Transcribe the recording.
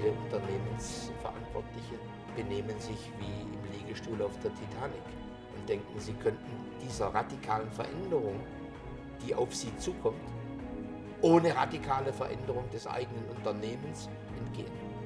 viele Unternehmensverantwortliche benehmen sich wie im Liegestuhl auf der Titanic und denken, sie könnten dieser radikalen Veränderung, die auf sie zukommt, ohne radikale Veränderung des eigenen Unternehmens entgehen.